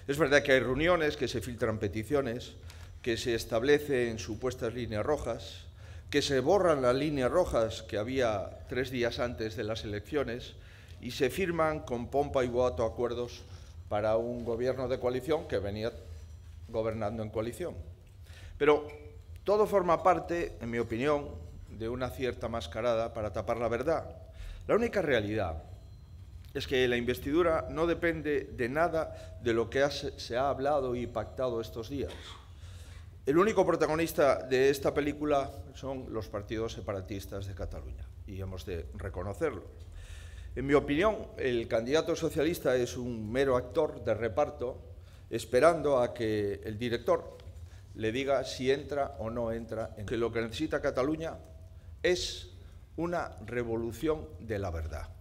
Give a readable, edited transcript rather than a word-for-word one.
Es verdad que hay reuniones, que se filtran peticiones, que se establecen supuestas líneas rojas, que se borran las líneas rojas que había 3 días antes de las elecciones y se firman con pompa y boato acuerdos para un gobierno de coalición que venía gobernando en coalición. Pero todo forma parte, en mi opinión, de una cierta mascarada para tapar la verdad. La única realidad es que la investidura no depende de nada de lo que se ha hablado y pactado estos días. El único protagonista de esta película son los partidos separatistas de Cataluña, y hemos de reconocerlo. En mi opinión, el candidato socialista es un mero actor de reparto, esperando a que el director le diga si entra o no entra. Que lo que necesita Cataluña es una revolución de la verdad.